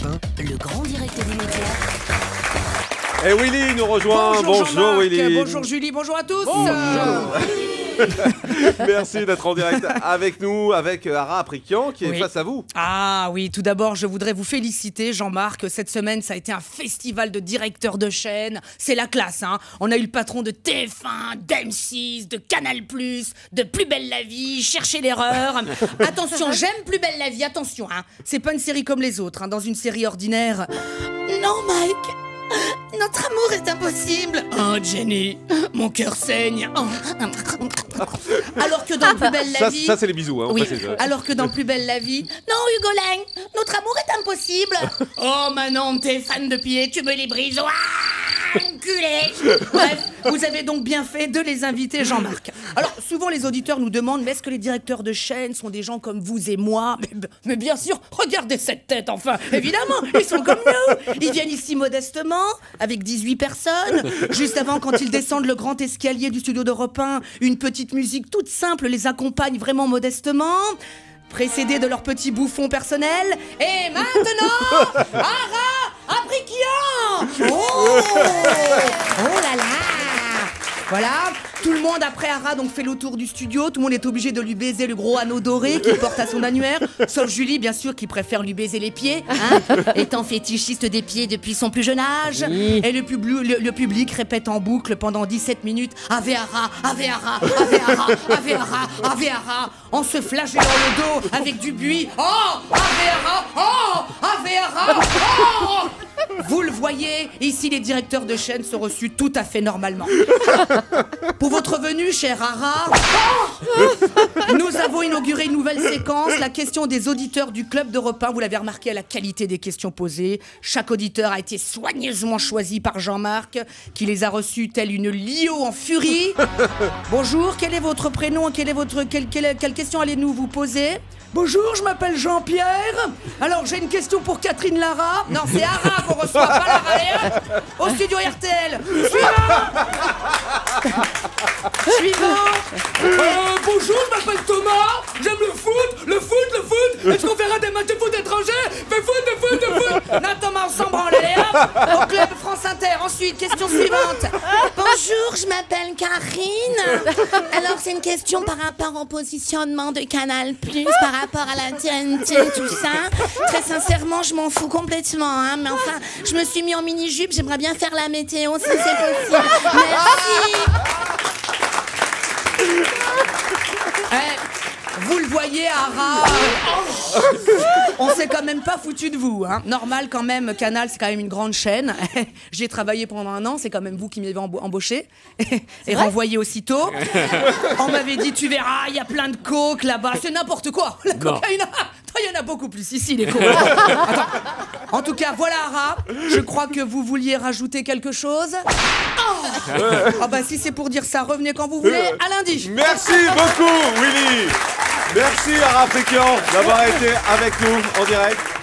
1, le grand direct des médias. Et Willy nous rejoint. Bonjour Willy. Bonjour Julie, bonjour à tous. Merci d'être en direct avec nous, avec Ara Aprikian qui est face à vous. Ah oui, tout d'abord, je voudrais vous féliciter, Jean-Marc. Cette semaine, ça a été un festival de directeurs de chaîne. C'est la classe, hein. On a eu le patron de TF1, d'M6, de Canal+, de Plus belle la vie, Cherchez l'erreur. Attention, j'aime Plus belle la vie, attention, hein. C'est pas une série comme les autres, hein. Dans une série ordinaire... Non, Mike, notre amour est impossible. Oh, Jenny, mon cœur saigne. Oh. Alors que dans Plus belle la vie... Ça, c'est les bisous, hein. Oui, alors que dans Plus belle la vie... Non, Hugo Lang, notre amour est impossible. Oh, Manon, t'es fan de pied, tu me les brises. Enculé. Bref, vous avez donc bien fait de les inviter, Jean-Marc. Alors, souvent les auditeurs nous demandent, mais est-ce que les directeurs de chaîne sont des gens comme vous et moi? Mais bien sûr, regardez cette tête, enfin. Évidemment, ils sont comme nous. Ils viennent ici modestement, avec 18 personnes. Juste avant, quand ils descendent le grand escalier du studio d'Europe 1, une petite musique toute simple les accompagne vraiment modestement, précédés de leur petit bouffon personnel. Et maintenant, Ara Aprikian. Oh là là. Voilà, tout le monde après Ara donc fait le tour du studio. Tout le monde est obligé de lui baiser le gros anneau doré qu'il porte à son annuaire. Sauf Julie, bien sûr, qui préfère lui baiser les pieds, hein, étant fétichiste des pieds depuis son plus jeune âge. Oui. Et le public répète en boucle pendant 17 minutes Ave Ara, Ave Ara, Ave Ara, Ave Ara, Ave Ara, en se flagellant le dos avec du buis. Oh, Ave Ara, oh, Ave Ara, oh. Vous le voyez, ici les directeurs de chaîne sont reçus tout à fait normalement. Pour votre venue, chère Ara, nous avons inauguré une nouvelle séquence, la question des auditeurs du club d'Europe 1. Vous l'avez remarqué à la qualité des questions posées. Chaque auditeur a été soigneusement choisi par Jean-Marc, qui les a reçus tel une Lio en furie. Bonjour, quel est votre prénom? Quelle question allez-nous vous poser? Bonjour, je m'appelle Jean-Pierre. Alors, j'ai une question pour Catherine Lara. Non, c'est Ara qu'on reçoit, pas Lara Léa. Au studio RTL. Suivant. Bonjour, je m'appelle Thomas. J'aime le foot. Est-ce qu'on verra des matchs de foot étrangers? Fais foot. Non, Thomas, on s'en branle, allez hop. Au club France Inter. Ensuite, question suivante. Bonjour, je m'appelle Karine. Alors, c'est une question par rapport au positionnement de Canal+, par rapport à la TNT, tout ça. Très sincèrement, je m'en fous complètement, hein. Mais enfin, je me suis mis en mini-jupe, j'aimerais bien faire la météo si c'est possible. Merci. Vous le voyez, Ara, on s'est quand même pas foutu de vous, hein. Normal quand même, Canal c'est quand même une grande chaîne. J'ai travaillé pendant 1 an, c'est quand même vous qui m'avez embauché et renvoyé aussitôt. On m'avait dit, tu verras, il y a plein de coke là-bas. C'est n'importe quoi, la cocaïne. Il y en a beaucoup plus ici, les coques. En tout cas, voilà, Ara, je crois que vous vouliez rajouter quelque chose. Ah bah si c'est pour dire ça, revenez quand vous voulez, à lundi. Merci beaucoup Willy. Merci Ara Aprikian d'avoir été avec nous en direct.